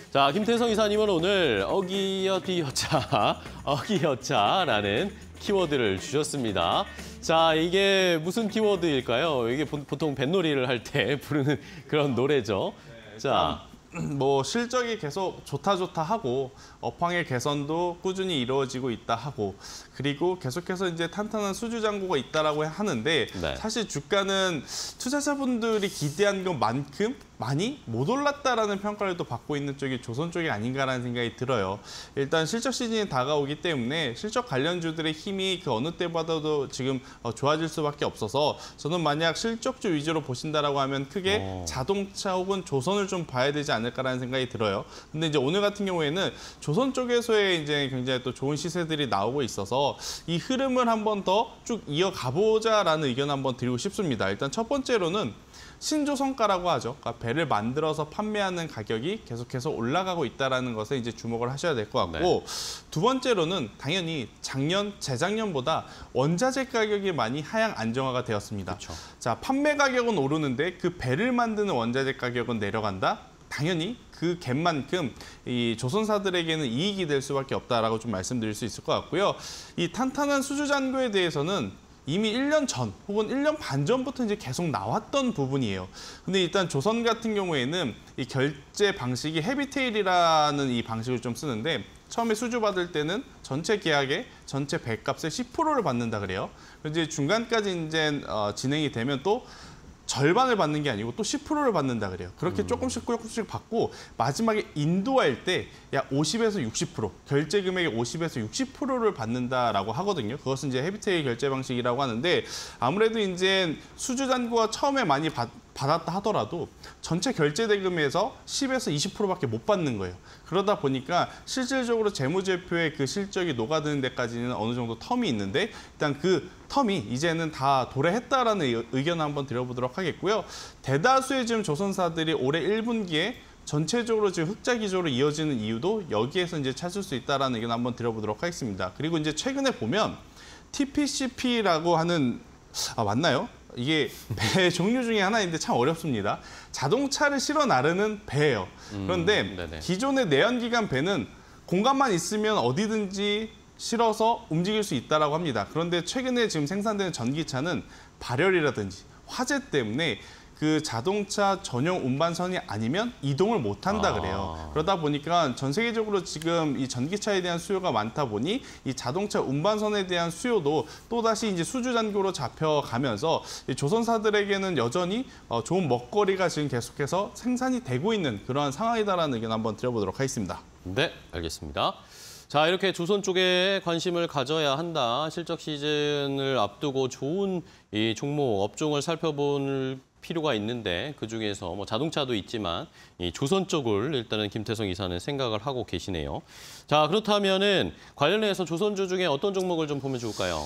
자, 김태성 이사님은 오늘 어기여차라는 키워드를 주셨습니다. 자, 이게 무슨 키워드일까요? 이게 보통 뱃놀이를 할 때 부르는 그런 노래죠. 자, 뭐 실적이 계속 좋다 하고 업황의 개선도 꾸준히 이루어지고 있다 하고 그리고 계속해서 이제 탄탄한 수주 잔고가 있다라고 하는데 네. 사실 주가는 투자자분들이 기대한 것만큼 많이 못 올랐다라는 평가를 또 받고 있는 쪽이 조선 쪽이 아닌가라는 생각이 들어요. 일단 실적 시즌이 다가오기 때문에 실적 관련주들의 힘이 그 어느 때보다도 지금 좋아질 수밖에 없어서 저는 만약 실적주 위주로 보신다라고 하면 크게 자동차 혹은 조선을 좀 봐야 되지 않을까라는 생각이 들어요. 근데 이제 오늘 같은 경우에는 조선 쪽에서의 이제 굉장히 또 좋은 시세들이 나오고 있어서 이 흐름을 한번 더 쭉 이어가보자라는 의견 한번 드리고 싶습니다. 일단 첫 번째로는 신조선가라고 하죠. 그러니까 배를 만들어서 판매하는 가격이 계속해서 올라가고 있다는 것에 이제 주목을 하셔야 될 것 같고 두 번째로는 당연히 작년, 재작년보다 원자재 가격이 많이 하향 안정화가 되었습니다. 그렇죠. 자, 판매 가격은 오르는데 그 배를 만드는 원자재 가격은 내려간다? 당연히 그 갭만큼 이 조선사들에게는 이익이 될 수밖에 없다라고 좀 말씀드릴 수 있을 것 같고요. 이 탄탄한 수주 잔고에 대해서는 이미 1년 전 혹은 1년 반 전부터 이제 계속 나왔던 부분이에요. 근데 일단 조선 같은 경우에는 이 결제 방식이 헤비테일이라는 이 방식을 좀 쓰는데 처음에 수주 받을 때는 전체 계약의 전체 배값의 10%를 받는다 그래요. 이제 중간까지 이제 진행이 되면 또 절반을 받는 게 아니고 또 10%를 받는다 그래요. 그렇게 조금씩 받고 마지막에 인도할 때 약 50에서 60%, 결제 금액의 50에서 60%를 받는다라고 하거든요. 그것은 이제 헤비테일 결제 방식이라고 하는데 아무래도 이제 수주 잔고가 처음에 많이 받았다 하더라도 전체 결제 대금에서 10에서 20%밖에 못 받는 거예요. 그러다 보니까 실질적으로 재무제표의 그 실적이 녹아드는 데까지는 어느 정도 텀이 있는데 일단 그 텀이 이제는 다 도래했다라는 의견을 한번 드려보도록 하겠고요. 대다수의 지금 조선사들이 올해 1분기에 전체적으로 지금 흑자 기조로 이어지는 이유도 여기에서 이제 찾을 수 있다라는 의견 한번 드려보도록 하겠습니다. 그리고 이제 최근에 보면 TPCP라고 하는 맞나요? 이게 배 종류 중에 하나인데 참 어렵습니다. 자동차를 실어 나르는 배예요. 그런데 기존의 내연기관 배는 공간만 있으면 어디든지 실어서 움직일 수 있다고 합니다. 그런데 최근에 지금 생산되는 전기차는 발열이라든지 화재 때문에 그 자동차 전용 운반선이 아니면 이동을 못한다 그래요. 그러다 보니까 전 세계적으로 지금 이 전기차에 대한 수요가 많다 보니 이 자동차 운반선에 대한 수요도 또다시 이제 수주 잔고로 잡혀가면서 이 조선사들에게는 여전히 좋은 먹거리가 지금 계속해서 생산이 되고 있는 그러한 상황이다라는 의견 한번 드려보도록 하겠습니다. 네, 알겠습니다. 자, 이렇게 조선 쪽에 관심을 가져야 한다. 실적 시즌을 앞두고 좋은 이 종목, 업종을 살펴볼 필요가 있는데 그중에서 뭐 자동차도 있지만 이 조선 쪽을 일단은 김태성 이사는 생각을 하고 계시네요. 자, 그렇다면은 관련해서 조선주 중에 어떤 종목을 좀 보면 좋을까요?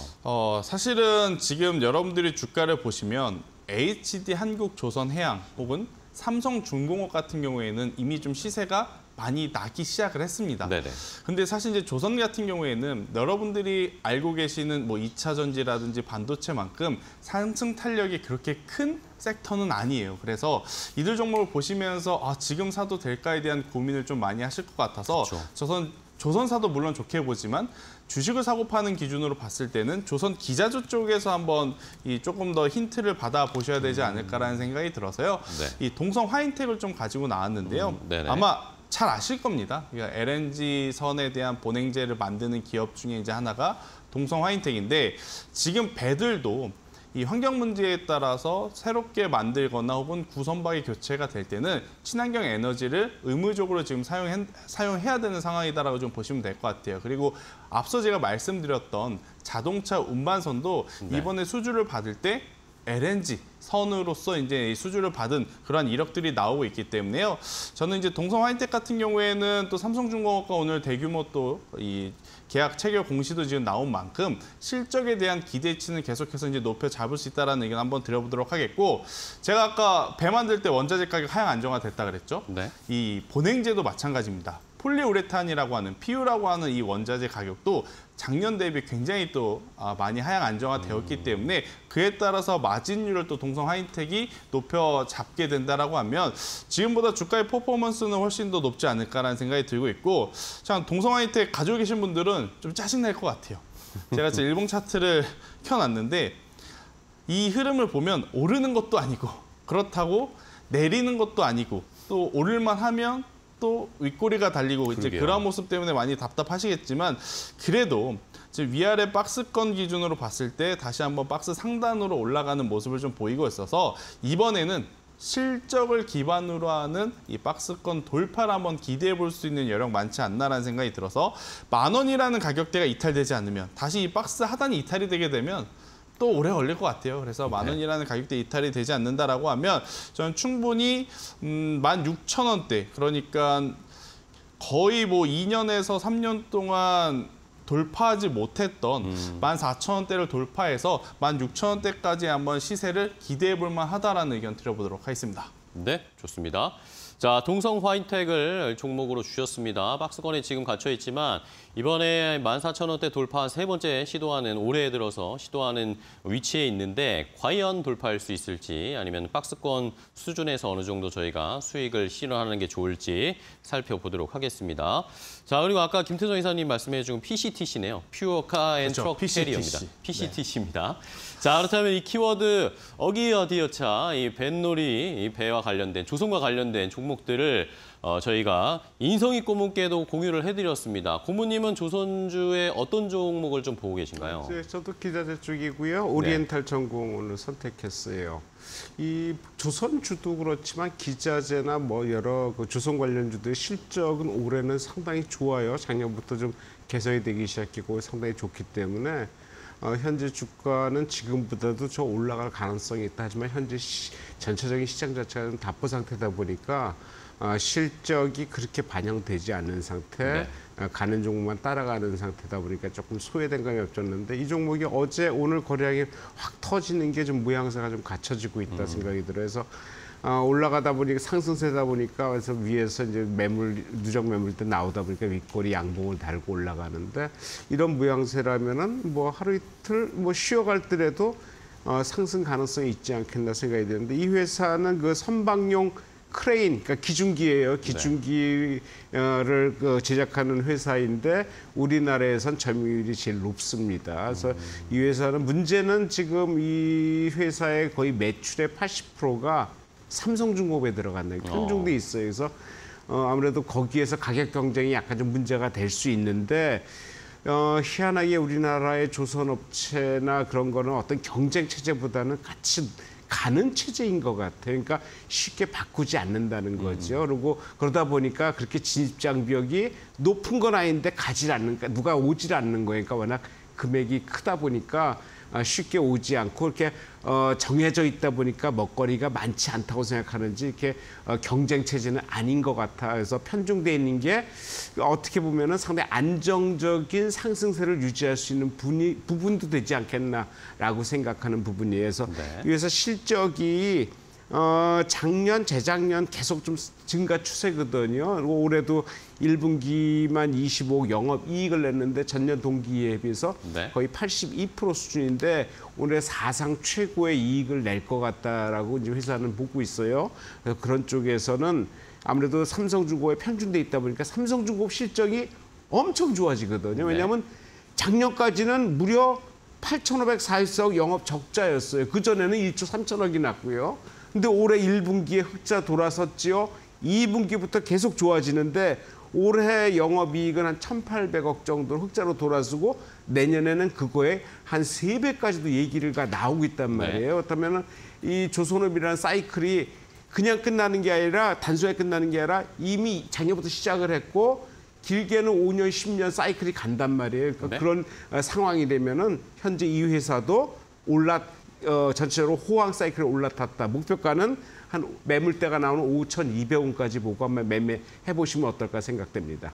사실은 지금 여러분들이 주가를 보시면 HD 한국조선해양 혹은 삼성중공업 같은 경우에는 이미 좀 시세가 많이 나기 시작을 했습니다. 네네. 근데 사실 이제 조선 같은 경우에는 여러분들이 알고 계시는 뭐 2차 전지라든지 반도체만큼 상승 탄력이 그렇게 큰 섹터는 아니에요. 그래서 이들 종목을 보시면서 지금 사도 될까에 대한 고민을 좀 많이 하실 것 같아서 그렇죠. 조선사도 물론 좋게 보지만 주식을 사고 파는 기준으로 봤을 때는 조선 기자주 쪽에서 한번 조금 더 힌트를 받아 보셔야 되지 않을까라는 생각이 들어서요. 이 동성 화인텍을 좀 가지고 나왔는데요. 아마 잘 아실 겁니다. 그러니까 LNG 선에 대한 보냉제를 만드는 기업 중에 이제 하나가 동성 화인텍인데 지금 배들도 이 환경 문제에 따라서 새롭게 만들거나 혹은 구선박이 교체가 될 때는 친환경 에너지를 의무적으로 지금 사용해야 되는 상황이다라고 좀 보시면 될 것 같아요. 그리고 앞서 제가 말씀드렸던 자동차 운반선도 이번에 수주를 받을 때 LNG 선으로서 이제 수주를 받은 그러한 이력들이 나오고 있기 때문에요. 저는 이제 동성 화이텍 같은 경우에는 또 삼성중공업과 오늘 대규모 또 이 계약 체결 공시도 지금 나온 만큼 실적에 대한 기대치는 계속해서 이제 높여 잡을 수 있다라는 의견 한번 드려보도록 하겠고, 제가 아까 배 만들 때 원자재 가격 하향 안정화 됐다 그랬죠. 이 보냉제도 마찬가지입니다. 폴리우레탄이라고 하는 PU라고 하는 이 원자재 가격도 작년 대비 굉장히 또 많이 하향 안정화되었기 때문에 그에 따라서 마진율을 또 동성 하이텍이 높여 잡게 된다라고 하면 지금보다 주가의 퍼포먼스는 훨씬 더 높지 않을까라는 생각이 들고 있고, 참 동성 하이텍 가지고 계신 분들은 좀 짜증날 것 같아요. 제가 지금 일봉 차트를 켜놨는데 이 흐름을 보면 오르는 것도 아니고 그렇다고 내리는 것도 아니고 또 오를만 하면 또 윗꼬리가 달리고 이제 그러게요. 그런 모습 때문에 많이 답답하시겠지만 그래도 지금 위아래 박스권 기준으로 봤을 때 다시 한번 박스 상단으로 올라가는 모습을 좀 보이고 있어서 이번에는 실적을 기반으로 하는 이 박스권 돌파를 한번 기대해 볼 수 있는 여력 많지 않나라는 생각이 들어서 10,000원이라는 가격대가 이탈되지 않으면 다시 이 박스 하단이 이탈이 되게 되면 또 오래 걸릴 것 같아요. 그래서 10,000원이라는 가격대 이탈이 되지 않는다라고 하면 저는 충분히 16,000원대, 그러니까 거의 뭐 2년에서 3년 동안 돌파하지 못했던 14,000원대를 돌파해서 16,000원대까지 한번 시세를 기대해 볼 만하다라는 의견 드려보도록 하겠습니다. 네, 좋습니다. 자, 동성 화이텍을 종목으로 주셨습니다. 박스권에 지금 갇혀 있지만 이번에 14,000원대 돌파 세 번째 시도하는, 올해 들어서 시도하는 위치에 있는데 과연 돌파할 수 있을지, 아니면 박스권 수준에서 어느 정도 저희가 수익을 실현하는 게 좋을지 살펴보도록 하겠습니다. 자, 그리고 아까 김태성 이사님 말씀해 준 PCTC네요. 퓨어카 앤 그렇죠. 트럭 캐리어입니다. PCTC. PCTC입니다. 자, 그렇다면 이 키워드 어기어디어차, 이 뱃놀이, 이 배와 관련된, 조선과 관련된 종목들을 저희가 인성이 고문께도 공유를 해드렸습니다. 고문님은 조선주의 어떤 종목을 좀 보고 계신가요? 네, 저도 기자재 쪽이고요. 오리엔탈 전공 오늘 선택했어요. 이 조선주도 그렇지만 기자재나 뭐 여러 그 조선 관련주들의 실적은 올해는 상당히 좋아요. 작년부터 좀 개선이 되기 시작했고 상당히 좋기 때문에 현재 주가는 지금보다도 저 올라갈 가능성이 있다. 하지만 현재 전체적인 시장 자체가 좀 답보 상태다 보니까 실적이 그렇게 반영되지 않는 상태, 가는 종목만 따라가는 상태다 보니까 조금 소외된 감이 없었는데 이 종목이 어제 오늘 거래량이 확 터지는 게 좀 모양새가 좀 갖춰지고 있다 생각이 들어서 올라가다 보니까 상승세다 보니까 그래서 위에서 이제 누적 매물대 나오다 보니까 윗꼬리 양봉을 달고 올라가는데 이런 모양새라면은 뭐 하루 이틀 뭐 쉬어갈 더라도 상승 가능성이 있지 않겠나 생각이 드는데 이 회사는 그 선박용 크레인, 그러니까 기중기예요. 기중기를 제작하는 회사인데 우리나라에선 점유율이 제일 높습니다. 그래서 이 회사는 문제는 지금 이 회사의 거의 매출의 80%가 삼성중공업에 들어간다. 편중돼 있어요. 그래서 아무래도 거기에서 가격 경쟁이 약간 좀 문제가 될 수 있는데 희한하게 우리나라의 조선업체나 그런 거는 어떤 경쟁 체제보다는 같이 가는 체제인 것 같아요. 그러니까 쉽게 바꾸지 않는다는 거죠. 그리고 그러다 보니까 그렇게 진입 장벽이 높은 건 아닌데 가지 않는, 누가 오질 않는 거예요. 그러니까 워낙 금액이 크다 보니까 쉽게 오지 않고 이렇게 정해져 있다 보니까 먹거리가 많지 않다고 생각하는지 이렇게 경쟁 체제는 아닌 것 같아. 그래서 편중돼 있는 게 어떻게 보면은 상당히 안정적인 상승세를 유지할 수 있는 부분도 되지 않겠나라고 생각하는 부분이에요. 그래서 그래서 실적이 작년, 재작년 계속 좀 증가 추세거든요. 올해도 1분기만 25억 영업이익을 냈는데 전년 동기에 비해서 거의 82% 수준인데 올해 사상 최고의 이익을 낼 것 같다라고 이제 회사는 보고 있어요. 그래서 그런 쪽에서는 아무래도 삼성중공업에 편중돼 있다 보니까 삼성중공업 실적이 엄청 좋아지거든요. 왜냐하면 작년까지는 무려 8,544억 영업 적자였어요. 그전에는 1조 3천억이 났고요. 근데 올해 1분기에 흑자 돌아섰지요. 2분기부터 계속 좋아지는데 올해 영업이익은 한 1,800억 정도 흑자로 돌아서고 내년에는 그거에 한 3배까지도 얘기가 나오고 있단 말이에요. 그렇다면 이 조선업이라는 사이클이 그냥 끝나는 게 아니라 단순하게 끝나는 게 아니라 이미 작년부터 시작을 했고 길게는 5년, 10년 사이클이 간단 말이에요. 그러니까 그런 상황이 되면은 현재 이 회사도 전체적으로 호황 사이클에 올라탔다. 목표가는 한 매물대가 나오는 5,200원까지 보고 한번 매매해 보시면 어떨까 생각됩니다.